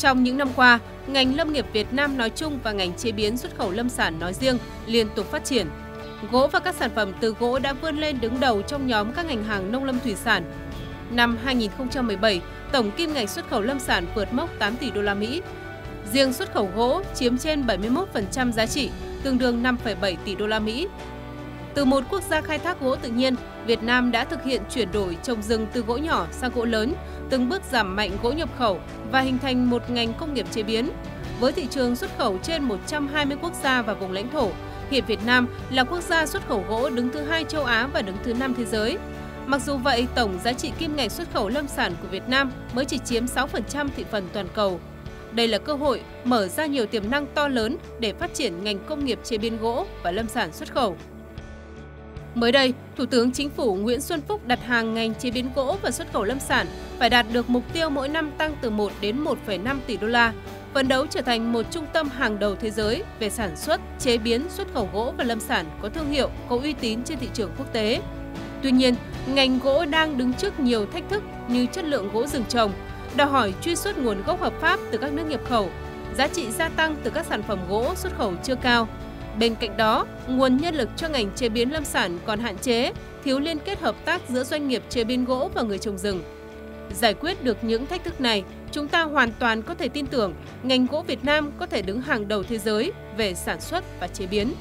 Trong những năm qua, ngành lâm nghiệp Việt Nam nói chung và ngành chế biến xuất khẩu lâm sản nói riêng liên tục phát triển. Gỗ và các sản phẩm từ gỗ đã vươn lên đứng đầu trong nhóm các ngành hàng nông lâm thủy sản. Năm 2017, tổng kim ngạch xuất khẩu lâm sản vượt mốc 8 tỷ đô la Mỹ. Riêng xuất khẩu gỗ chiếm trên 71% giá trị, tương đương 5,7 tỷ đô la Mỹ. Từ một quốc gia khai thác gỗ tự nhiên, Việt Nam đã thực hiện chuyển đổi trồng rừng từ gỗ nhỏ sang gỗ lớn, từng bước giảm mạnh gỗ nhập khẩu và hình thành một ngành công nghiệp chế biến. Với thị trường xuất khẩu trên 120 quốc gia và vùng lãnh thổ, hiện Việt Nam là quốc gia xuất khẩu gỗ đứng thứ 2 châu Á và đứng thứ 5 thế giới. Mặc dù vậy, tổng giá trị kim ngạch xuất khẩu lâm sản của Việt Nam mới chỉ chiếm 6% thị phần toàn cầu. Đây là cơ hội mở ra nhiều tiềm năng to lớn để phát triển ngành công nghiệp chế biến gỗ và lâm sản xuất khẩu. Mới đây, Thủ tướng Chính phủ Nguyễn Xuân Phúc đặt hàng ngành chế biến gỗ và xuất khẩu lâm sản phải đạt được mục tiêu mỗi năm tăng từ 1 đến 1,5 tỷ đô la, phấn đấu trở thành một trung tâm hàng đầu thế giới về sản xuất, chế biến, xuất khẩu gỗ và lâm sản có thương hiệu, có uy tín trên thị trường quốc tế. Tuy nhiên, ngành gỗ đang đứng trước nhiều thách thức như chất lượng gỗ rừng trồng, đòi hỏi truy xuất nguồn gốc hợp pháp từ các nước nhập khẩu, giá trị gia tăng từ các sản phẩm gỗ xuất khẩu chưa cao. Bên cạnh đó, nguồn nhân lực cho ngành chế biến lâm sản còn hạn chế, thiếu liên kết hợp tác giữa doanh nghiệp chế biến gỗ và người trồng rừng. Giải quyết được những thách thức này, chúng ta hoàn toàn có thể tin tưởng ngành gỗ Việt Nam có thể đứng hàng đầu thế giới về sản xuất và chế biến.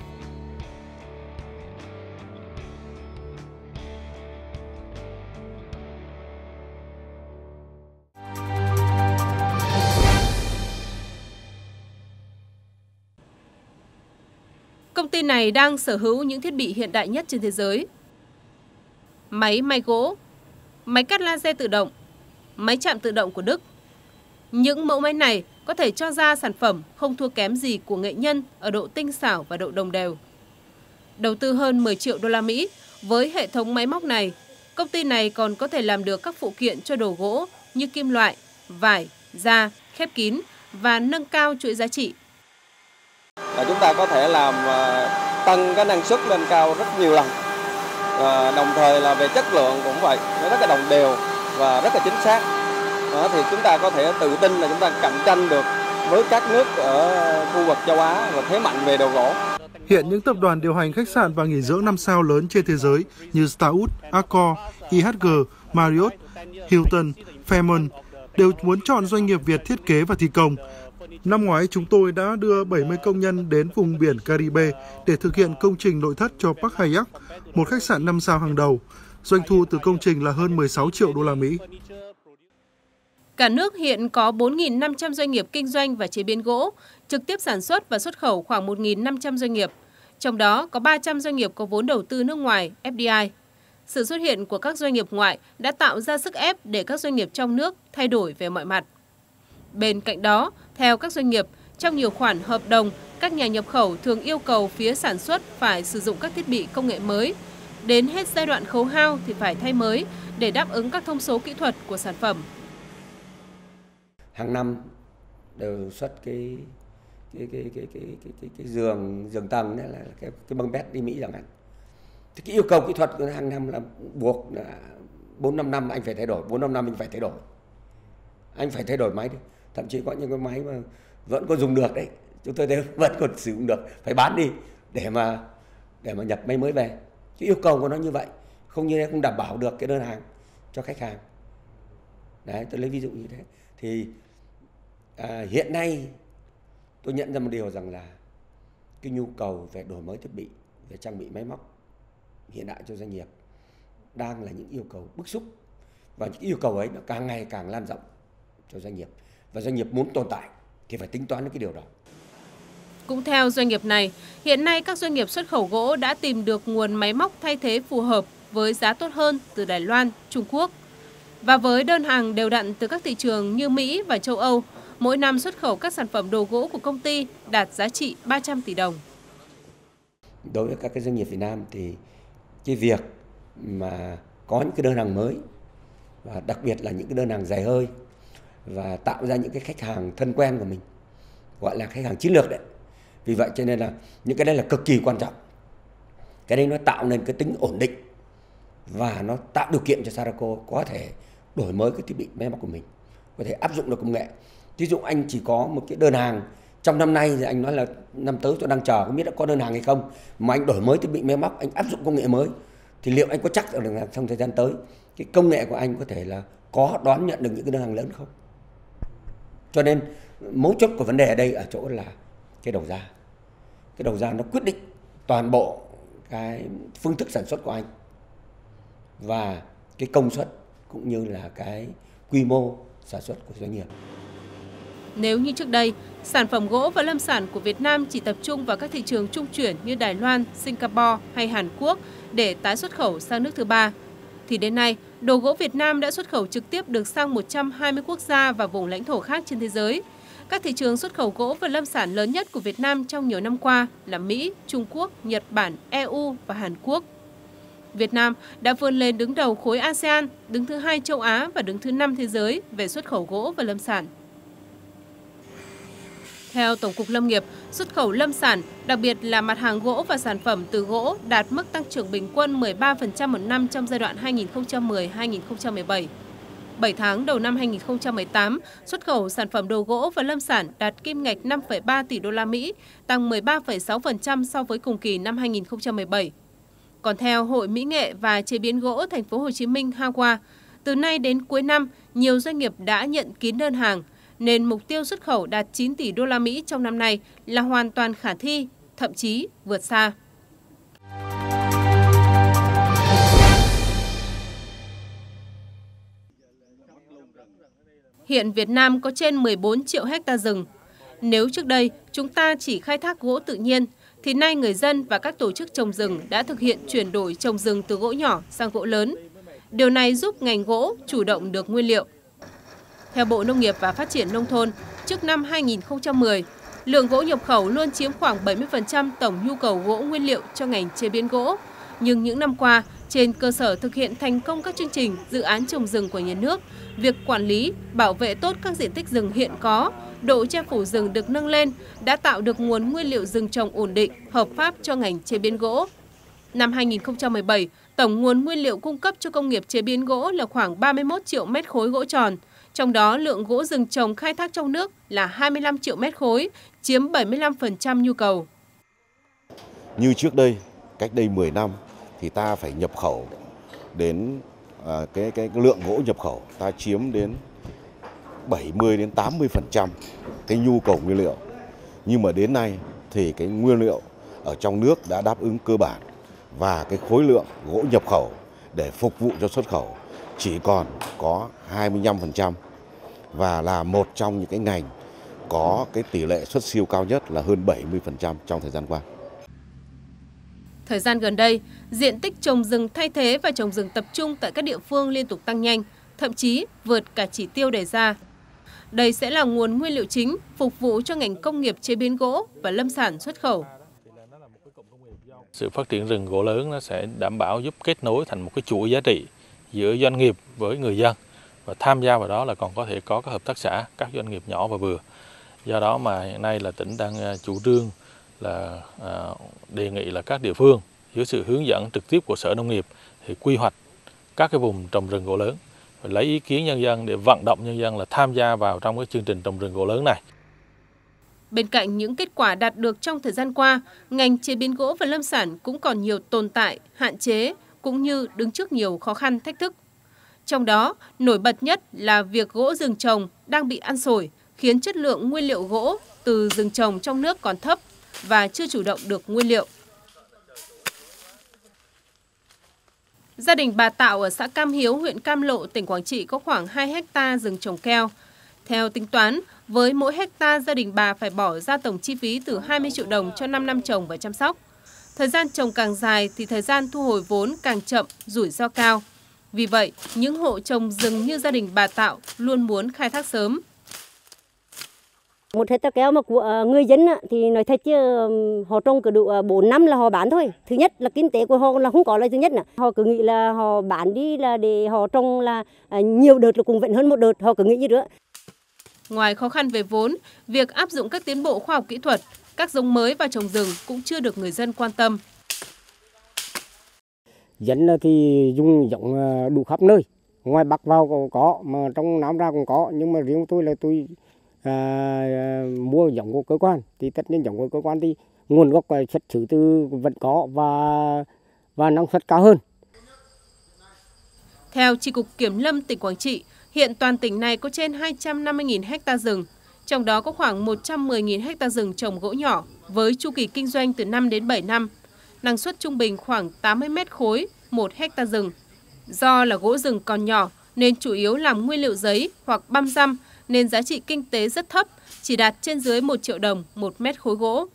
Công ty này đang sở hữu những thiết bị hiện đại nhất trên thế giới. Máy may gỗ, máy cắt laser tự động, máy chạm tự động của Đức. Những mẫu máy này có thể cho ra sản phẩm không thua kém gì của nghệ nhân ở độ tinh xảo và độ đồng đều. Đầu tư hơn 10 triệu đô la Mỹ, với hệ thống máy móc này, công ty này còn có thể làm được các phụ kiện cho đồ gỗ như kim loại, vải, da, khép kín và nâng cao chuỗi giá trị. Chúng ta có thể làm tăng cái năng suất lên cao rất nhiều lần. Đồng thời là về chất lượng cũng vậy, nó rất là đồng đều và rất là chính xác. Thì chúng ta có thể tự tin là chúng ta cạnh tranh được với các nước ở khu vực châu Á và thế mạnh về đồ gỗ. Hiện những tập đoàn điều hành khách sạn và nghỉ dưỡng 5 sao lớn trên thế giới như Starwood, Accor, IHG, Marriott, Hilton, Fairmont đều muốn chọn doanh nghiệp Việt thiết kế và thi công. Năm ngoái, chúng tôi đã đưa 70 công nhân đến vùng biển Caribe để thực hiện công trình nội thất cho Park Hyatt, một khách sạn 5 sao hàng đầu. Doanh thu từ công trình là hơn 16 triệu đô la Mỹ. Cả nước hiện có 4.500 doanh nghiệp kinh doanh và chế biến gỗ, trực tiếp sản xuất và xuất khẩu khoảng 1.500 doanh nghiệp. Trong đó có 300 doanh nghiệp có vốn đầu tư nước ngoài, FDI. Sự xuất hiện của các doanh nghiệp ngoại đã tạo ra sức ép để các doanh nghiệp trong nước thay đổi về mọi mặt. Bên cạnh đó, theo các doanh nghiệp, trong nhiều khoản hợp đồng, các nhà nhập khẩu thường yêu cầu phía sản xuất phải sử dụng các thiết bị công nghệ mới. Đến hết giai đoạn khấu hao thì phải thay mới để đáp ứng các thông số kỹ thuật của sản phẩm. Hàng năm đều xuất cái giường tầng đấy là cái băng bét đi Mỹ chẳng hạn. Thì cái yêu cầu kỹ thuật của hàng năm là buộc là 4-5 năm anh phải thay đổi, 4-5 năm anh phải thay đổi. Anh phải thay đổi máy đi. Thậm chí có những cái máy mà vẫn còn dùng được đấy, chúng tôi thấy vẫn còn sử dụng được, phải bán đi để mà nhập máy mới về. Cái yêu cầu của nó như vậy, không như thế không đảm bảo được cái đơn hàng cho khách hàng. Đấy, tôi lấy ví dụ như thế. Thì hiện nay tôi nhận ra một điều rằng là cái nhu cầu về đổi mới thiết bị, về trang bị máy móc hiện đại cho doanh nghiệp đang là những yêu cầu bức xúc, và những yêu cầu ấy nó càng ngày càng lan rộng cho doanh nghiệp, và doanh nghiệp muốn tồn tại thì phải tính toán đến cái điều đó. Cũng theo doanh nghiệp này, hiện nay các doanh nghiệp xuất khẩu gỗ đã tìm được nguồn máy móc thay thế phù hợp với giá tốt hơn từ Đài Loan, Trung Quốc. Và với đơn hàng đều đặn từ các thị trường như Mỹ và châu Âu, mỗi năm xuất khẩu các sản phẩm đồ gỗ của công ty đạt giá trị 300 tỷ đồng. Đối với các cái doanh nghiệp Việt Nam thì cái việc mà có những cái đơn hàng mới, và đặc biệt là những cái đơn hàng dài hơi, và tạo ra những cái khách hàng thân quen của mình, gọi là khách hàng chiến lược đấy. Vì vậy cho nên là những cái đấy là cực kỳ quan trọng. Cái đấy nó tạo nên cái tính ổn định, và nó tạo điều kiện cho Saraco có thể đổi mới cái thiết bị máy móc của mình, có thể áp dụng được công nghệ, Ví dụ anh chỉ có một cái đơn hàng trong năm nay thì anh nói là năm tới tôi đang chờ không biết đã có đơn hàng hay không, mà anh đổi mới thiết bị máy móc, anh áp dụng công nghệ mới thì liệu anh có chắc được là trong thời gian tới cái công nghệ của anh có thể là có đón nhận được những cái đơn hàng lớn không? Cho nên mấu chốt của vấn đề ở đây ở chỗ là cái đầu ra. Cái đầu ra nó quyết định toàn bộ cái phương thức sản xuất của anh và cái công suất cũng như là cái quy mô sản xuất của doanh nghiệp. Nếu như trước đây, sản phẩm gỗ và lâm sản của Việt Nam chỉ tập trung vào các thị trường trung chuyển như Đài Loan, Singapore hay Hàn Quốc để tái xuất khẩu sang nước thứ ba, thì đến nay, đồ gỗ Việt Nam đã xuất khẩu trực tiếp được sang 120 quốc gia và vùng lãnh thổ khác trên thế giới. Các thị trường xuất khẩu gỗ và lâm sản lớn nhất của Việt Nam trong nhiều năm qua là Mỹ, Trung Quốc, Nhật Bản, EU và Hàn Quốc. Việt Nam đã vươn lên đứng đầu khối ASEAN, đứng thứ 2 châu Á và đứng thứ 5 thế giới về xuất khẩu gỗ và lâm sản. Theo Tổng cục Lâm nghiệp, xuất khẩu lâm sản, đặc biệt là mặt hàng gỗ và sản phẩm từ gỗ đạt mức tăng trưởng bình quân 13% một năm trong giai đoạn 2010-2017. 7 tháng đầu năm 2018, xuất khẩu sản phẩm đồ gỗ và lâm sản đạt kim ngạch 5,3 tỷ đô la Mỹ, tăng 13,6% so với cùng kỳ năm 2017. Còn theo Hội Mỹ nghệ và Chế biến gỗ Thành phố Hồ Chí Minh HAGUA, từ nay đến cuối năm, nhiều doanh nghiệp đã nhận kín đơn hàng, nên mục tiêu xuất khẩu đạt 9 tỷ đô la Mỹ trong năm nay là hoàn toàn khả thi, thậm chí vượt xa. Hiện Việt Nam có trên 14 triệu hecta rừng. Nếu trước đây chúng ta chỉ khai thác gỗ tự nhiên, thì nay người dân và các tổ chức trồng rừng đã thực hiện chuyển đổi trồng rừng từ gỗ nhỏ sang gỗ lớn. Điều này giúp ngành gỗ chủ động được nguyên liệu. Theo Bộ Nông nghiệp và Phát triển Nông thôn, trước năm 2010, lượng gỗ nhập khẩu luôn chiếm khoảng 70% tổng nhu cầu gỗ nguyên liệu cho ngành chế biến gỗ. Nhưng những năm qua, trên cơ sở thực hiện thành công các chương trình, dự án trồng rừng của nhà nước, việc quản lý, bảo vệ tốt các diện tích rừng hiện có, độ che phủ rừng được nâng lên đã tạo được nguồn nguyên liệu rừng trồng ổn định, hợp pháp cho ngành chế biến gỗ. Năm 2017, tổng nguồn nguyên liệu cung cấp cho công nghiệp chế biến gỗ là khoảng 31 triệu mét khối gỗ tròn. Trong đó, lượng gỗ rừng trồng khai thác trong nước là 25 triệu mét khối, chiếm 75% nhu cầu. Như trước đây, cách đây 10 năm, thì ta phải nhập khẩu đến cái lượng gỗ nhập khẩu ta chiếm đến 70 đến 80% cái nhu cầu nguyên liệu. Nhưng mà đến nay thì cái nguyên liệu ở trong nước đã đáp ứng cơ bản và cái khối lượng gỗ nhập khẩu để phục vụ cho xuất khẩu chỉ còn có 25% và là một trong những cái ngành có cái tỷ lệ xuất siêu cao nhất là hơn 70% trong thời gian qua. Thời gian gần đây, diện tích trồng rừng thay thế và trồng rừng tập trung tại các địa phương liên tục tăng nhanh, thậm chí vượt cả chỉ tiêu đề ra. Đây sẽ là nguồn nguyên liệu chính phục vụ cho ngành công nghiệp chế biến gỗ và lâm sản xuất khẩu. Sự phát triển rừng gỗ lớn nó sẽ đảm bảo giúp kết nối thành một cái chuỗi giá trị giữa doanh nghiệp với người dân, và tham gia vào đó là còn có thể có các hợp tác xã, các doanh nghiệp nhỏ và vừa. Do đó mà hiện nay là tỉnh đang chủ trương là đề nghị là các địa phương dưới sự hướng dẫn trực tiếp của Sở Nông nghiệp thì quy hoạch các cái vùng trồng rừng gỗ lớn, và lấy ý kiến nhân dân để vận động nhân dân là tham gia vào trong cái chương trình trồng rừng gỗ lớn này. Bên cạnh những kết quả đạt được trong thời gian qua, ngành chế biến gỗ và lâm sản cũng còn nhiều tồn tại, hạn chế cũng như đứng trước nhiều khó khăn, thách thức. Trong đó, nổi bật nhất là việc gỗ rừng trồng đang bị ăn xổi, khiến chất lượng nguyên liệu gỗ từ rừng trồng trong nước còn thấp và chưa chủ động được nguyên liệu. Gia đình bà Tạo ở xã Cam Hiếu, huyện Cam Lộ, tỉnh Quảng Trị có khoảng 2 hecta rừng trồng keo. Theo tính toán, với mỗi hecta gia đình bà phải bỏ ra tổng chi phí từ 20 triệu đồng cho 5 năm trồng và chăm sóc. Thời gian trồng càng dài thì thời gian thu hồi vốn càng chậm, rủi ro cao. Vì vậy, những hộ trồng rừng như gia đình bà Tạo luôn muốn khai thác sớm. Một hecta keo mà của người dân thì nói thật chứ họ trồng cứ độ 4 năm là họ bán thôi. Thứ nhất là kinh tế của họ là không có là thứ nhất. Họ cứ nghĩ là họ bán đi là để họ trồng là nhiều đợt là cũng vẫn hơn một đợt, họ cứ nghĩ như thế. Ngoài khó khăn về vốn, việc áp dụng các tiến bộ khoa học kỹ thuật, các giống mới vào trồng rừng cũng chưa được người dân quan tâm. Dân thì dùng giống đủ khắp nơi, ngoài Bắc vào cũng có, mà trong Nam ra cũng có, nhưng mà riêng tôi là tôi mua giống của cơ quan thì tất nhiên giống của cơ quan thì nguồn gốc xuất xứ từ vẫn có và năng suất cao hơn. Theo Chi cục Kiểm lâm tỉnh Quảng Trị, hiện toàn tỉnh này có trên 250.000 ha rừng, trong đó có khoảng 110.000 ha rừng trồng gỗ nhỏ với chu kỳ kinh doanh từ 5 đến 7 năm. Năng suất trung bình khoảng 80 mét khối 1 ha rừng. Do là gỗ rừng còn nhỏ nên chủ yếu làm nguyên liệu giấy hoặc băm răm nên giá trị kinh tế rất thấp, chỉ đạt trên dưới 1 triệu đồng 1 mét khối gỗ.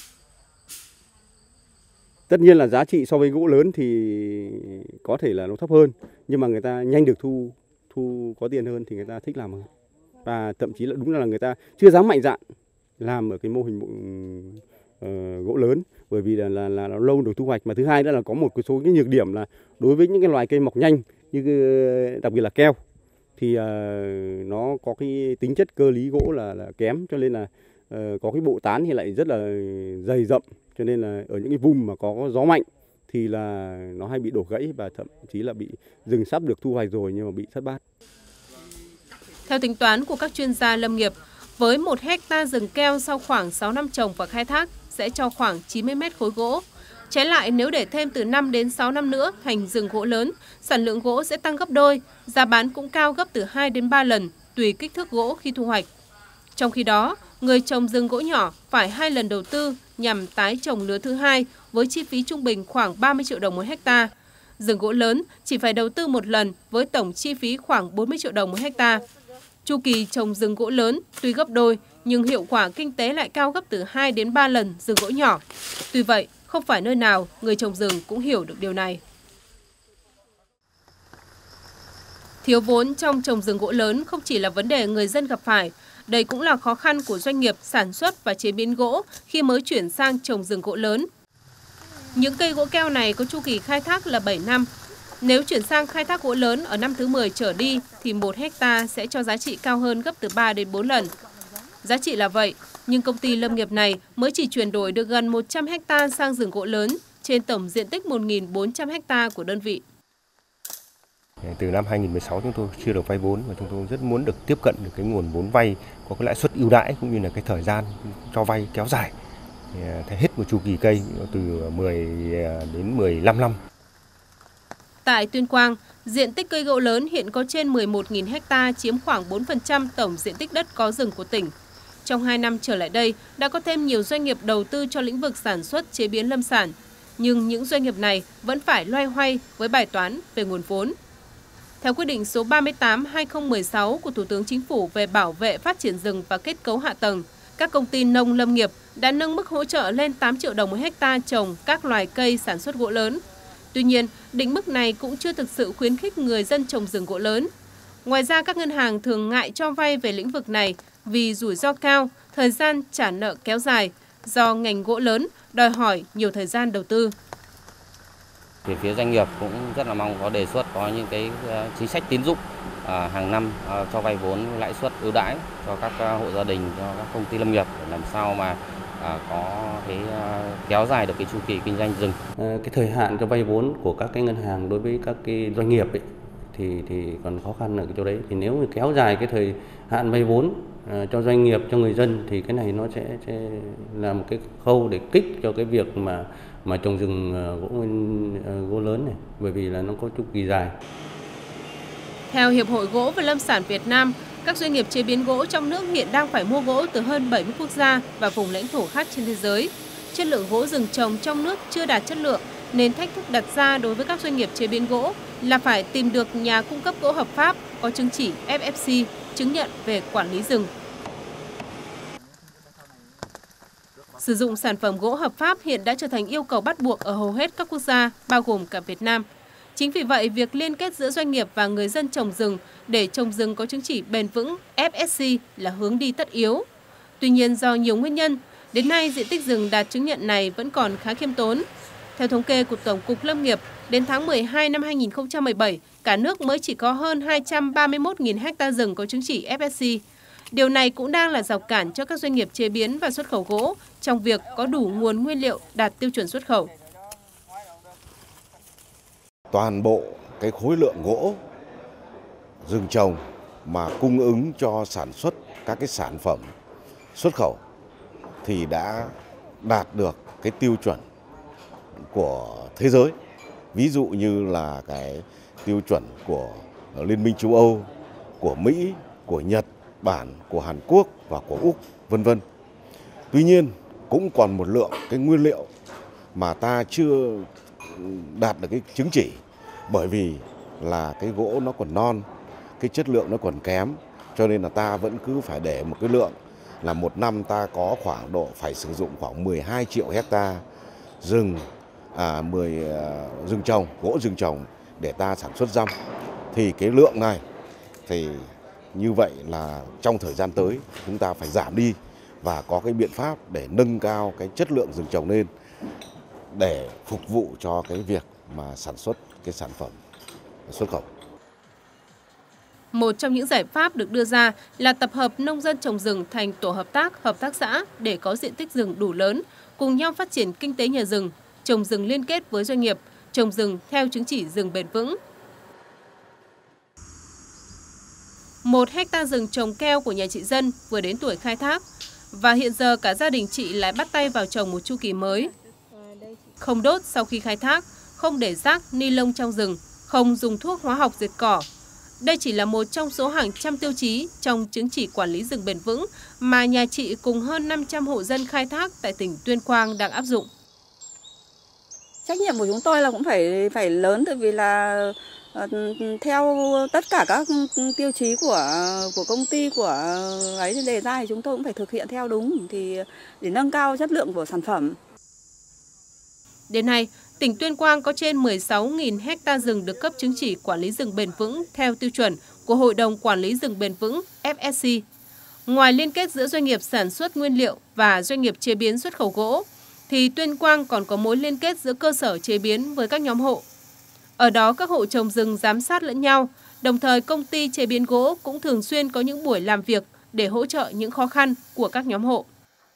Tất nhiên là giá trị so với gỗ lớn thì có thể là nó thấp hơn, nhưng mà người ta nhanh được thu có tiền hơn thì người ta thích làm hơn. Và thậm chí là đúng là người ta chưa dám mạnh dạn làm ở cái mô hình gỗ lớn, bởi vì là nó lâu được thu hoạch, mà thứ hai nữa là có một số cái nhược điểm là đối với những cái loài cây mọc nhanh như đặc biệt là keo thì nó có cái tính chất cơ lý gỗ là kém, cho nên là có cái bộ tán thì lại rất là dày rậm, cho nên là ở những cái vùng mà có gió mạnh thì là nó hay bị đổ gãy và thậm chí là bị rừng sắp được thu hoạch rồi nhưng mà bị thất bát. Theo tính toán của các chuyên gia lâm nghiệp, với 1 hecta rừng keo sau khoảng 6 năm trồng và khai thác sẽ cho khoảng 90 mét khối gỗ. Trái lại, nếu để thêm từ 5 đến 6 năm nữa thành rừng gỗ lớn, sản lượng gỗ sẽ tăng gấp đôi, giá bán cũng cao gấp từ 2 đến 3 lần, tùy kích thước gỗ khi thu hoạch. Trong khi đó, người trồng rừng gỗ nhỏ phải 2 lần đầu tư nhằm tái trồng lứa thứ hai với chi phí trung bình khoảng 30 triệu đồng 1 hecta. Rừng gỗ lớn chỉ phải đầu tư 1 lần với tổng chi phí khoảng 40 triệu đồng 1 hecta. Chu kỳ trồng rừng gỗ lớn tuy gấp đôi nhưng hiệu quả kinh tế lại cao gấp từ 2 đến 3 lần rừng gỗ nhỏ. Tuy vậy, không phải nơi nào người trồng rừng cũng hiểu được điều này. Thiếu vốn trong trồng rừng gỗ lớn không chỉ là vấn đề người dân gặp phải, đây cũng là khó khăn của doanh nghiệp sản xuất và chế biến gỗ khi mới chuyển sang trồng rừng gỗ lớn. Những cây gỗ keo này có chu kỳ khai thác là 7 năm. Nếu chuyển sang khai thác gỗ lớn ở năm thứ 10 trở đi thì 1 hecta sẽ cho giá trị cao hơn gấp từ 3 đến 4 lần. Giá trị là vậy, nhưng công ty lâm nghiệp này mới chỉ chuyển đổi được gần 100 hecta sang rừng gỗ lớn trên tổng diện tích 1.400 hecta của đơn vị. Từ năm 2016 chúng tôi chưa được vay vốn và chúng tôi rất muốn được tiếp cận được cái nguồn vốn vay có cái lãi suất ưu đãi cũng như là cái thời gian cho vay kéo dài. Hết một chu kỳ cây từ 10 đến 15 năm. Tại Tuyên Quang, diện tích cây gỗ lớn hiện có trên 11.000 ha chiếm khoảng 4% tổng diện tích đất có rừng của tỉnh. Trong 2 năm trở lại đây, đã có thêm nhiều doanh nghiệp đầu tư cho lĩnh vực sản xuất chế biến lâm sản. Nhưng những doanh nghiệp này vẫn phải loay hoay với bài toán về nguồn vốn. Theo quyết định số 38/2016 của Thủ tướng Chính phủ về bảo vệ phát triển rừng và kết cấu hạ tầng, các công ty nông lâm nghiệp đã nâng mức hỗ trợ lên 8 triệu đồng 1 hecta trồng các loài cây sản xuất gỗ lớn. Tuy nhiên, định mức này cũng chưa thực sự khuyến khích người dân trồng rừng gỗ lớn. Ngoài ra, các ngân hàng thường ngại cho vay về lĩnh vực này vì rủi ro cao, thời gian trả nợ kéo dài, do ngành gỗ lớn đòi hỏi nhiều thời gian đầu tư. Thì phía doanh nghiệp cũng rất là mong có đề xuất có những cái chính sách tín dụng hàng năm cho vay vốn lãi suất ưu đãi cho các hộ gia đình, cho các công ty lâm nghiệp để làm sao mà có cái kéo dài được cái chu kỳ kinh doanh rừng. Cái thời hạn cho vay vốn của các cái ngân hàng đối với các cái doanh nghiệp ấy, thì còn khó khăn ở cái chỗ đấy. Thì nếu mà kéo dài cái thời hạn vay vốn cho doanh nghiệp, cho người dân thì cái này nó sẽ là một cái khâu để kích cho cái việc mà trồng rừng gỗ lớn này, bởi vì là nó có chu kỳ dài. Theo Hiệp hội Gỗ và Lâm sản Việt Nam, các doanh nghiệp chế biến gỗ trong nước hiện đang phải mua gỗ từ hơn 70 quốc gia và vùng lãnh thổ khác trên thế giới. Chất lượng gỗ rừng trồng trong nước chưa đạt chất lượng, nên thách thức đặt ra đối với các doanh nghiệp chế biến gỗ là phải tìm được nhà cung cấp gỗ hợp pháp có chứng chỉ FSC, chứng nhận về quản lý rừng. Sử dụng sản phẩm gỗ hợp pháp hiện đã trở thành yêu cầu bắt buộc ở hầu hết các quốc gia, bao gồm cả Việt Nam. Chính vì vậy, việc liên kết giữa doanh nghiệp và người dân trồng rừng để trồng rừng có chứng chỉ bền vững FSC là hướng đi tất yếu. Tuy nhiên, do nhiều nguyên nhân, đến nay diện tích rừng đạt chứng nhận này vẫn còn khá khiêm tốn. Theo thống kê của Tổng cục Lâm nghiệp, đến tháng 12 năm 2017, cả nước mới chỉ có hơn 231.000 ha rừng có chứng chỉ FSC. Điều này cũng đang là rào cản cho các doanh nghiệp chế biến và xuất khẩu gỗ trong việc có đủ nguồn nguyên liệu đạt tiêu chuẩn xuất khẩu. Toàn bộ cái khối lượng gỗ rừng trồng mà cung ứng cho sản xuất các cái sản phẩm xuất khẩu thì đã đạt được cái tiêu chuẩn của thế giới. Ví dụ như là cái tiêu chuẩn của Liên minh châu Âu, của Mỹ, của Nhật Bản, của Hàn Quốc và của Úc, vân vân. Tuy nhiên cũng còn một lượng cái nguyên liệu mà ta chưa đạt được cái chứng chỉ, bởi vì là cái gỗ nó còn non, cái chất lượng nó còn kém, cho nên là ta vẫn cứ phải để một cái lượng là một năm ta có khoảng độ phải sử dụng khoảng 12 triệu hecta rừng rừng trồng, gỗ rừng trồng để ta sản xuất răm. Thì cái lượng này thì như vậy là trong thời gian tới chúng ta phải giảm đi và có cái biện pháp để nâng cao cái chất lượng rừng trồng lên để phục vụ cho cái việc mà sản xuất cái sản phẩm xuất khẩu. Một trong những giải pháp được đưa ra là tập hợp nông dân trồng rừng thành tổ hợp tác xã để có diện tích rừng đủ lớn, cùng nhau phát triển kinh tế nhờ rừng, trồng rừng liên kết với doanh nghiệp, trồng rừng theo chứng chỉ rừng bền vững. 1 hecta rừng trồng keo của nhà chị Dân vừa đến tuổi khai thác và hiện giờ cả gia đình chị lại bắt tay vào trồng một chu kỳ mới. Không đốt sau khi khai thác, không để rác, ni lông trong rừng, không dùng thuốc hóa học diệt cỏ. Đây chỉ là một trong số hàng trăm tiêu chí trong chứng chỉ quản lý rừng bền vững mà nhà chị cùng hơn 500 hộ dân khai thác tại tỉnh Tuyên Quang đang áp dụng. Trách nhiệm của chúng tôi là cũng phải lớn, tại vì là theo tất cả các tiêu chí của công ty của ấy đề ra thì chúng tôi cũng phải thực hiện theo đúng thì để nâng cao chất lượng của sản phẩm. Đến nay, tỉnh Tuyên Quang có trên 16.000 hecta rừng được cấp chứng chỉ quản lý rừng bền vững theo tiêu chuẩn của Hội đồng Quản lý rừng bền vững FSC. Ngoài liên kết giữa doanh nghiệp sản xuất nguyên liệu và doanh nghiệp chế biến xuất khẩu gỗ, thì Tuyên Quang còn có mối liên kết giữa cơ sở chế biến với các nhóm hộ. Ở đó các hộ trồng rừng giám sát lẫn nhau, đồng thời công ty chế biến gỗ cũng thường xuyên có những buổi làm việc để hỗ trợ những khó khăn của các nhóm hộ.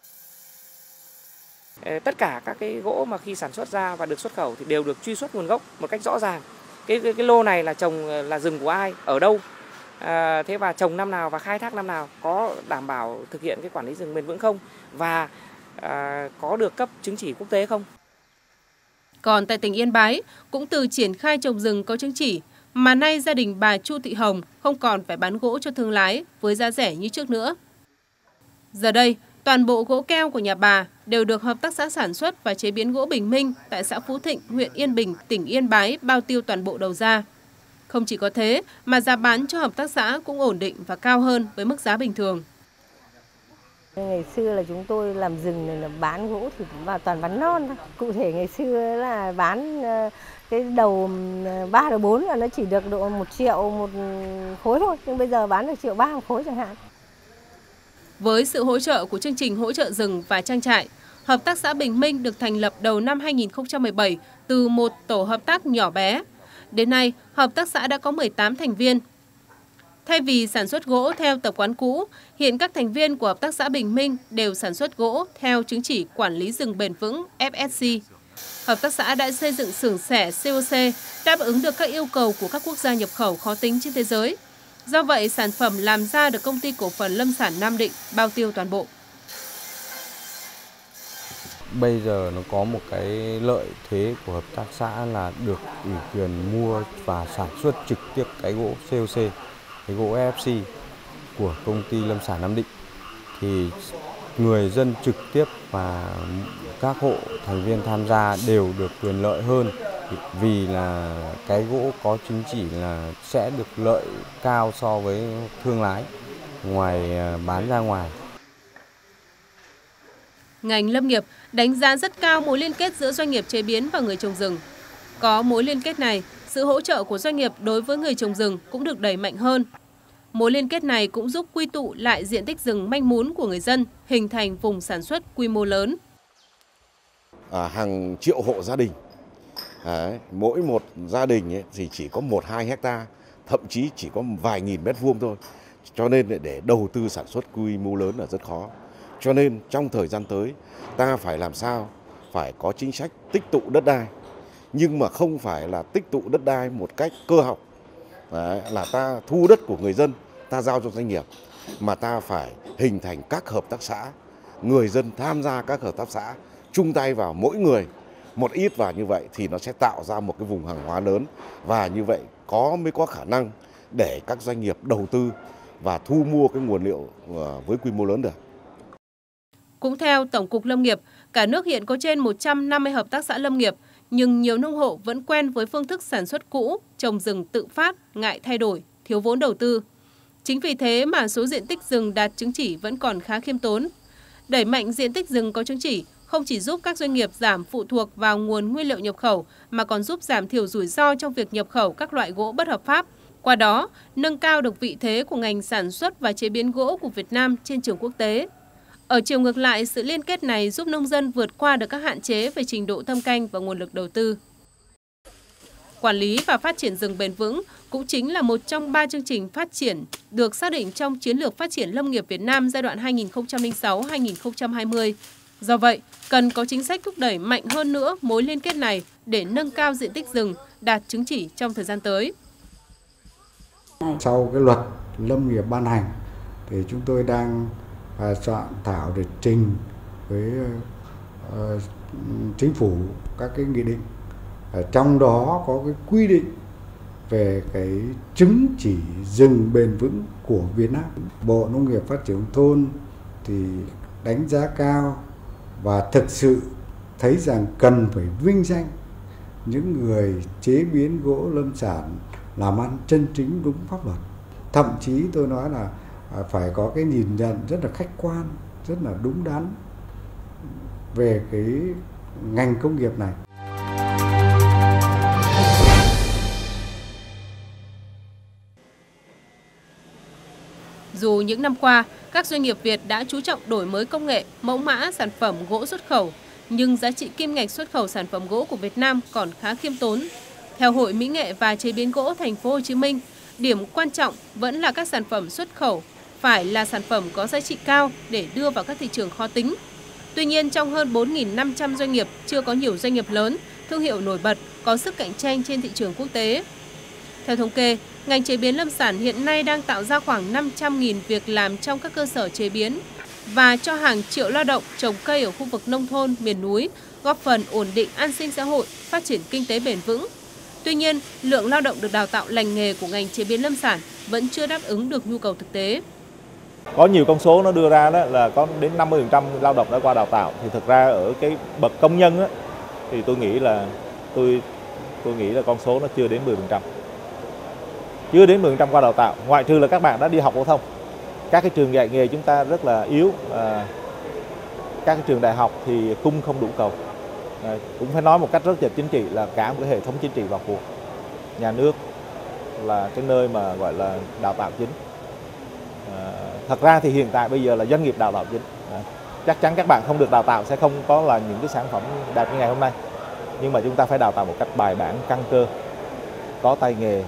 Tất cả các cái gỗ mà khi sản xuất ra và được xuất khẩu thì đều được truy xuất nguồn gốc một cách rõ ràng. Cái lô này là trồng là rừng của ai, ở đâu, thế và trồng năm nào và khai thác năm nào, có đảm bảo thực hiện cái quản lý rừng bền vững không và có được cấp chứng chỉ quốc tế không. Còn tại tỉnh Yên Bái, cũng từ triển khai trồng rừng có chứng chỉ, mà nay gia đình bà Chu Thị Hồng không còn phải bán gỗ cho thương lái với giá rẻ như trước nữa. Giờ đây, toàn bộ gỗ keo của nhà bà đều được Hợp tác xã sản xuất và chế biến gỗ Bình Minh tại xã Phú Thịnh, huyện Yên Bình, tỉnh Yên Bái bao tiêu toàn bộ đầu ra. Không chỉ có thế, mà giá bán cho hợp tác xã cũng ổn định và cao hơn với mức giá bình thường. Ngày xưa là chúng tôi làm rừng này là bán gỗ thì toàn bán non thôi. Cụ thể ngày xưa là bán cái đầu 3 đầu 4 là nó chỉ được độ 1 triệu một khối thôi, nhưng bây giờ bán được 1,3 triệu một khối chẳng hạn. Với sự hỗ trợ của chương trình hỗ trợ rừng và trang trại, Hợp tác xã Bình Minh được thành lập đầu năm 2017 từ một tổ hợp tác nhỏ bé. Đến nay, hợp tác xã đã có 18 thành viên. Thay vì sản xuất gỗ theo tập quán cũ, hiện các thành viên của Hợp tác xã Bình Minh đều sản xuất gỗ theo chứng chỉ quản lý rừng bền vững FSC. Hợp tác xã đã xây dựng xưởng xẻ COC đáp ứng được các yêu cầu của các quốc gia nhập khẩu khó tính trên thế giới. Do vậy, sản phẩm làm ra được Công ty Cổ phần Lâm sản Nam Định bao tiêu toàn bộ. Bây giờ nó có một cái lợi thế của hợp tác xã là được ủy quyền mua và sản xuất trực tiếp cái gỗ COC, cái gỗ FSC của Công ty Lâm sản Nam Định. Thì người dân trực tiếp và các hộ thành viên tham gia đều được quyền lợi hơn, vì là cái gỗ có chứng chỉ là sẽ được lợi cao so với thương lái ngoài bán ra ngoài. Ngành lâm nghiệp đánh giá rất cao mối liên kết giữa doanh nghiệp chế biến và người trồng rừng. Có mối liên kết này, sự hỗ trợ của doanh nghiệp đối với người trồng rừng cũng được đẩy mạnh hơn. Mối liên kết này cũng giúp quy tụ lại diện tích rừng manh mún của người dân, hình thành vùng sản xuất quy mô lớn. Hàng triệu hộ gia đình, mỗi một gia đình thì chỉ có 1-2 hecta, thậm chí chỉ có vài nghìn mét vuông thôi. Cho nên để đầu tư sản xuất quy mô lớn là rất khó. Cho nên trong thời gian tới ta phải làm sao phải có chính sách tích tụ đất đai, nhưng mà không phải là tích tụ đất đai một cách cơ học. Đấy, là ta thu đất của người dân, ta giao cho doanh nghiệp, mà ta phải hình thành các hợp tác xã, người dân tham gia các hợp tác xã, chung tay vào mỗi người một ít vào, như vậy thì nó sẽ tạo ra một cái vùng hàng hóa lớn, và như vậy mới có khả năng để các doanh nghiệp đầu tư và thu mua cái nguồn liệu với quy mô lớn được. Cũng theo Tổng cục Lâm nghiệp, cả nước hiện có trên 150 hợp tác xã lâm nghiệp, nhưng nhiều nông hộ vẫn quen với phương thức sản xuất cũ, trồng rừng tự phát, ngại thay đổi, thiếu vốn đầu tư. Chính vì thế mà số diện tích rừng đạt chứng chỉ vẫn còn khá khiêm tốn. Đẩy mạnh diện tích rừng có chứng chỉ không chỉ giúp các doanh nghiệp giảm phụ thuộc vào nguồn nguyên liệu nhập khẩu, mà còn giúp giảm thiểu rủi ro trong việc nhập khẩu các loại gỗ bất hợp pháp. Qua đó, nâng cao được vị thế của ngành sản xuất và chế biến gỗ của Việt Nam trên trường quốc tế. Ở chiều ngược lại, sự liên kết này giúp nông dân vượt qua được các hạn chế về trình độ thâm canh và nguồn lực đầu tư. Quản lý và phát triển rừng bền vững cũng chính là một trong 3 chương trình phát triển được xác định trong Chiến lược Phát triển Lâm nghiệp Việt Nam giai đoạn 2006-2020. Do vậy, cần có chính sách thúc đẩy mạnh hơn nữa mối liên kết này để nâng cao diện tích rừng đạt chứng chỉ trong thời gian tới. Sau cái luật lâm nghiệp ban hành thì chúng tôi đang soạn thảo để trình với chính phủ các cái nghị định. Trong đó có cái quy định về cái chứng chỉ rừng bền vững của Việt Nam. Bộ Nông nghiệp Phát triển nông thôn thì đánh giá cao và thực sự thấy rằng cần phải vinh danh những người chế biến gỗ lâm sản làm ăn chân chính đúng pháp luật. Thậm chí tôi nói là phải có cái nhìn nhận rất là khách quan, rất là đúng đắn về cái ngành công nghiệp này. Dù những năm qua, các doanh nghiệp Việt đã chú trọng đổi mới công nghệ, mẫu mã sản phẩm gỗ xuất khẩu, nhưng giá trị kim ngạch xuất khẩu sản phẩm gỗ của Việt Nam còn khá khiêm tốn. Theo Hội Mỹ nghệ và Chế biến gỗ Thành phố Hồ Chí Minh, điểm quan trọng vẫn là các sản phẩm xuất khẩu phải là sản phẩm có giá trị cao để đưa vào các thị trường khó tính. Tuy nhiên, trong hơn 4.500 doanh nghiệp, chưa có nhiều doanh nghiệp lớn, thương hiệu nổi bật, có sức cạnh tranh trên thị trường quốc tế. Theo thống kê, ngành chế biến lâm sản hiện nay đang tạo ra khoảng 500.000 việc làm trong các cơ sở chế biến và cho hàng triệu lao động trồng cây ở khu vực nông thôn, miền núi, góp phần ổn định an sinh xã hội, phát triển kinh tế bền vững. Tuy nhiên, lượng lao động được đào tạo lành nghề của ngành chế biến lâm sản vẫn chưa đáp ứng được nhu cầu thực tế. Có nhiều con số nó đưa ra đó là có đến 50% lao động đã qua đào tạo, thì thực ra ở cái bậc công nhân á, thì tôi nghĩ là con số nó chưa đến 10%. Chưa đến 10% qua đào tạo, ngoại trừ là các bạn đã đi học phổ thông. Các cái trường dạy nghề chúng ta rất là yếu, các cái trường đại học thì cung không đủ cầu. Cũng phải nói một cách rất là chính trị là cả một cái hệ thống chính trị vào cuộc. Nhà nước là cái nơi mà gọi là đào tạo chính. Thật ra thì hiện tại bây giờ là doanh nghiệp đào tạo chính. Chắc chắn các bạn không được đào tạo sẽ không có là những cái sản phẩm đạt như ngày hôm nay. Nhưng mà chúng ta phải đào tạo một cách bài bản, căn cơ, có tay nghề.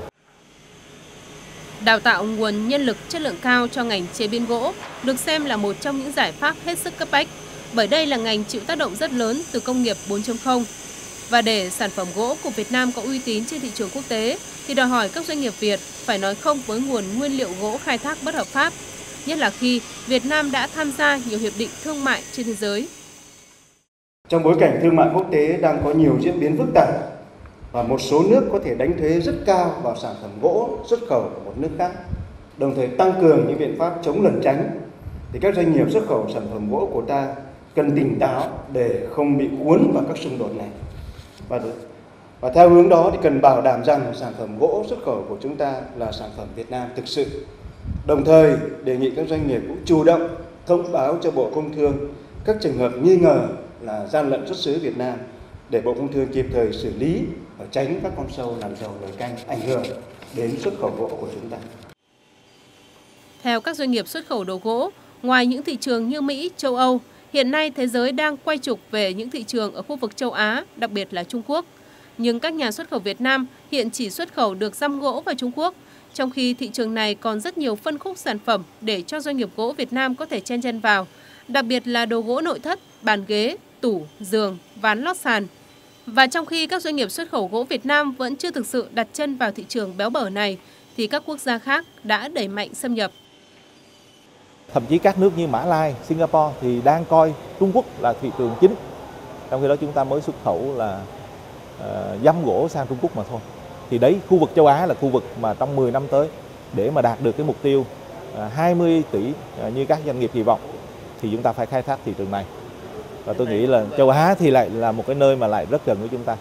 Đào tạo nguồn nhân lực chất lượng cao cho ngành chế biến gỗ được xem là một trong những giải pháp hết sức cấp bách, bởi đây là ngành chịu tác động rất lớn từ công nghiệp 4.0. Và để sản phẩm gỗ của Việt Nam có uy tín trên thị trường quốc tế thì đòi hỏi các doanh nghiệp Việt phải nói không với nguồn nguyên liệu gỗ khai thác bất hợp pháp, nhất là khi Việt Nam đã tham gia nhiều hiệp định thương mại trên thế giới. Trong bối cảnh thương mại quốc tế đang có nhiều diễn biến phức tạp và một số nước có thể đánh thuế rất cao vào sản phẩm gỗ xuất khẩu của một nước khác, đồng thời tăng cường những biện pháp chống lẩn tránh, thì các doanh nghiệp xuất khẩu sản phẩm gỗ của ta cần tỉnh táo để không bị cuốn vào các xung đột này. Và theo hướng đó thì cần bảo đảm rằng sản phẩm gỗ xuất khẩu của chúng ta là sản phẩm Việt Nam thực sự. Đồng thời đề nghị các doanh nghiệp cũng chủ động thông báo cho Bộ Công Thương các trường hợp nghi ngờ là gian lận xuất xứ Việt Nam để Bộ Công Thương kịp thời xử lý và tránh các con sâu làm dầu nồi canh ảnh hưởng đến xuất khẩu gỗ của chúng ta. Theo các doanh nghiệp xuất khẩu đồ gỗ, ngoài những thị trường như Mỹ, châu Âu, hiện nay thế giới đang quay trục về những thị trường ở khu vực châu Á, đặc biệt là Trung Quốc. Nhưng các nhà xuất khẩu Việt Nam hiện chỉ xuất khẩu được răm gỗ vào Trung Quốc, trong khi thị trường này còn rất nhiều phân khúc sản phẩm để cho doanh nghiệp gỗ Việt Nam có thể chen chân vào, đặc biệt là đồ gỗ nội thất, bàn ghế, tủ, giường, ván lót sàn. Và trong khi các doanh nghiệp xuất khẩu gỗ Việt Nam vẫn chưa thực sự đặt chân vào thị trường béo bở này, thì các quốc gia khác đã đẩy mạnh xâm nhập. Thậm chí các nước như Mã Lai, Singapore thì đang coi Trung Quốc là thị trường chính. Trong khi đó chúng ta mới xuất khẩu là dăm gỗ sang Trung Quốc mà thôi. Thì đấy, khu vực châu Á là khu vực mà trong 10 năm tới để mà đạt được cái mục tiêu 20 tỷ như các doanh nghiệp kỳ vọng thì chúng ta phải khai thác thị trường này. Và tôi nghĩ là châu Á thì lại là một cái nơi mà lại rất gần với chúng ta.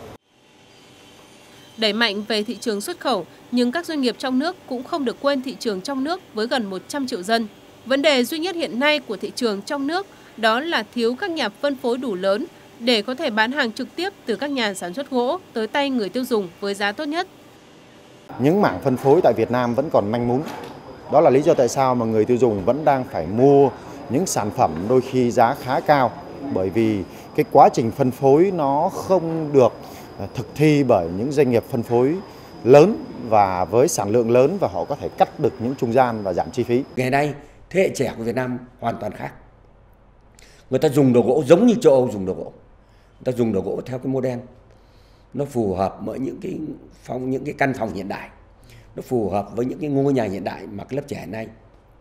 Đẩy mạnh về thị trường xuất khẩu, nhưng các doanh nghiệp trong nước cũng không được quên thị trường trong nước với gần 100 triệu dân. Vấn đề duy nhất hiện nay của thị trường trong nước đó là thiếu các nhà phân phối đủ lớn để có thể bán hàng trực tiếp từ các nhà sản xuất gỗ tới tay người tiêu dùng với giá tốt nhất. Những mảng phân phối tại Việt Nam vẫn còn manh mún. Đó là lý do tại sao mà người tiêu dùng vẫn đang phải mua những sản phẩm đôi khi giá khá cao, bởi vì cái quá trình phân phối nó không được thực thi bởi những doanh nghiệp phân phối lớn và với sản lượng lớn, và họ có thể cắt được những trung gian và giảm chi phí. Ngày nay thế hệ trẻ của Việt Nam hoàn toàn khác. Người ta dùng đồ gỗ giống như châu Âu dùng đồ gỗ. Người ta dùng đồ gỗ theo cái model nó phù hợp với những cái căn phòng hiện đại, nó phù hợp với những cái ngôi nhà hiện đại mà cái lớp trẻ hiện nay.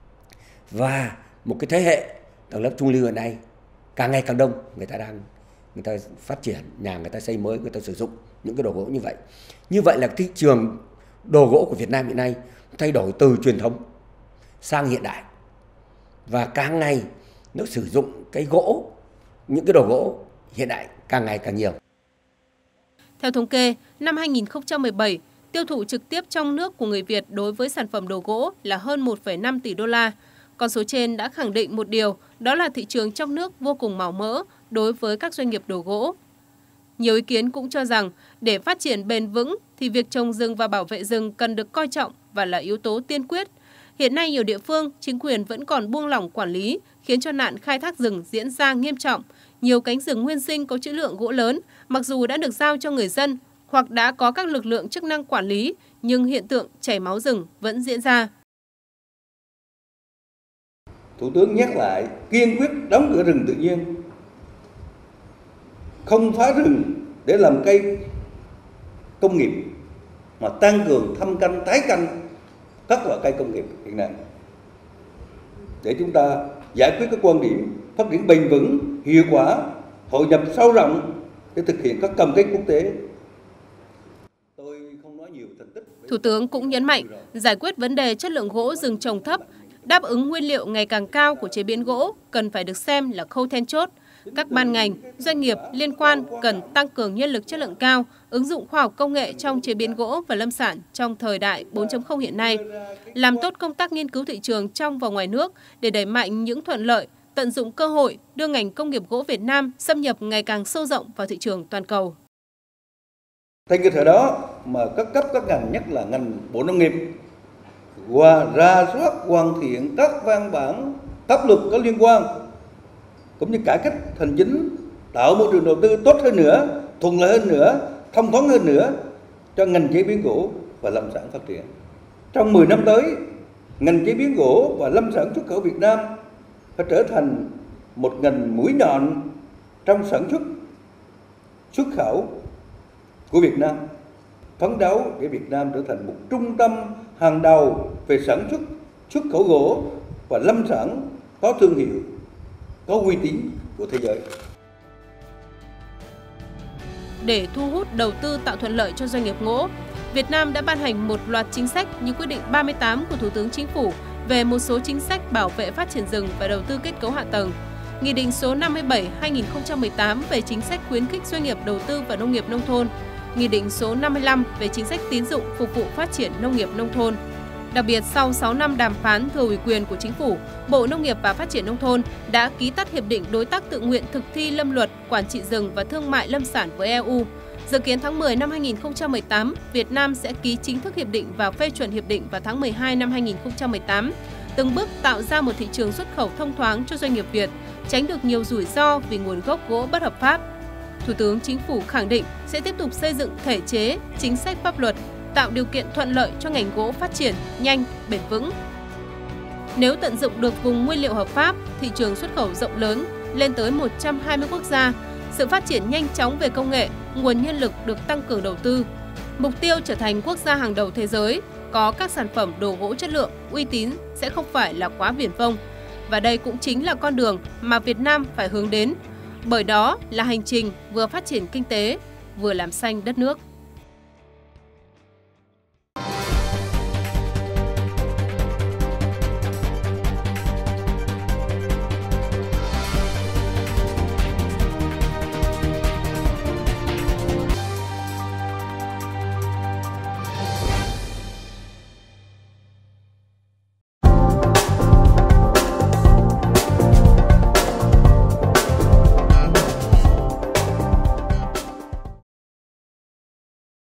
Và một cái thế hệ tầng lớp trung lưu hiện nay càng ngày càng đông, người ta phát triển nhà, người ta xây mới, người ta sử dụng những cái đồ gỗ như vậy. Như vậy là thị trường đồ gỗ của Việt Nam hiện nay thay đổi từ truyền thống sang hiện đại, và càng ngày nó sử dụng cái gỗ, những cái đồ gỗ hiện đại càng ngày càng nhiều. Theo thống kê, năm 2017, tiêu thụ trực tiếp trong nước của người Việt đối với sản phẩm đồ gỗ là hơn 1,5 tỷ đô la. Con số trên đã khẳng định một điều, đó là thị trường trong nước vô cùng màu mỡ đối với các doanh nghiệp đồ gỗ. Nhiều ý kiến cũng cho rằng để phát triển bền vững thì việc trồng rừng và bảo vệ rừng cần được coi trọng và là yếu tố tiên quyết. Hiện nay nhiều địa phương, chính quyền vẫn còn buông lỏng quản lý, khiến cho nạn khai thác rừng diễn ra nghiêm trọng. Nhiều cánh rừng nguyên sinh có trữ lượng gỗ lớn, mặc dù đã được giao cho người dân hoặc đã có các lực lượng chức năng quản lý, nhưng hiện tượng chảy máu rừng vẫn diễn ra. Thủ tướng nhắc lại kiên quyết đóng cửa rừng tự nhiên, không phá rừng để làm cây công nghiệp, mà tăng cường thâm canh, tái canh các loại cây công nghiệp hiện nay, để chúng ta giải quyết các quan điểm phát triển bền vững, hiệu quả, hội nhập sâu rộng để thực hiện các cam kết quốc tế. Thủ tướng cũng nhấn mạnh giải quyết vấn đề chất lượng gỗ rừng trồng thấp, đáp ứng nguyên liệu ngày càng cao của chế biến gỗ cần phải được xem là khâu then chốt. Các ban ngành, doanh nghiệp liên quan cần tăng cường nhân lực chất lượng cao, ứng dụng khoa học công nghệ trong chế biến gỗ và lâm sản trong thời đại 4.0 hiện nay, làm tốt công tác nghiên cứu thị trường trong và ngoài nước để đẩy mạnh những thuận lợi, tận dụng cơ hội đưa ngành công nghiệp gỗ Việt Nam xâm nhập ngày càng sâu rộng vào thị trường toàn cầu. Trên cơ sở đó mà các cấp các ngành, nhất là ngành Bộ Nông nghiệp, ra soát hoàn thiện các văn bản pháp luật có liên quan, cũng như cải cách hành chính, tạo môi trường đầu tư tốt hơn nữa, thuận lợi hơn nữa, thông thoáng hơn nữa cho ngành chế biến gỗ và lâm sản phát triển. Trong 10 năm tới, ngành chế biến gỗ và lâm sản xuất khẩu Việt Nam phải trở thành một ngành mũi nhọn trong sản xuất khẩu của Việt Nam, phấn đấu để Việt Nam trở thành một trung tâm hàng đầu về sản xuất khẩu gỗ và lâm sản có thương hiệu, có uy tín của thế giới. Để thu hút đầu tư tạo thuận lợi cho doanh nghiệp gỗ, Việt Nam đã ban hành một loạt chính sách như quyết định 38 của Thủ tướng Chính phủ về một số chính sách bảo vệ phát triển rừng và đầu tư kết cấu hạ tầng, Nghị định số 57/2018 về chính sách khuyến khích doanh nghiệp đầu tư vào nông nghiệp nông thôn, Nghị định số 55 về chính sách tín dụng phục vụ phát triển nông nghiệp nông thôn. Đặc biệt, sau 6 năm đàm phán thừa ủy quyền của Chính phủ, Bộ Nông nghiệp và Phát triển Nông thôn đã ký tắt Hiệp định Đối tác tự nguyện thực thi lâm luật, quản trị rừng và thương mại lâm sản với EU. Dự kiến tháng 10 năm 2018, Việt Nam sẽ ký chính thức hiệp định và phê chuẩn hiệp định vào tháng 12 năm 2018, từng bước tạo ra một thị trường xuất khẩu thông thoáng cho doanh nghiệp Việt, tránh được nhiều rủi ro vì nguồn gốc gỗ bất hợp pháp. Thủ tướng Chính phủ khẳng định sẽ tiếp tục xây dựng thể chế, chính sách pháp luật, tạo điều kiện thuận lợi cho ngành gỗ phát triển nhanh, bền vững. Nếu tận dụng được vùng nguyên liệu hợp pháp, thị trường xuất khẩu rộng lớn lên tới 120 quốc gia, sự phát triển nhanh chóng về công nghệ, nguồn nhân lực được tăng cường đầu tư. Mục tiêu trở thành quốc gia hàng đầu thế giới, có các sản phẩm đồ gỗ chất lượng, uy tín sẽ không phải là quá viển vông. Và đây cũng chính là con đường mà Việt Nam phải hướng đến, bởi đó là hành trình vừa phát triển kinh tế, vừa làm xanh đất nước.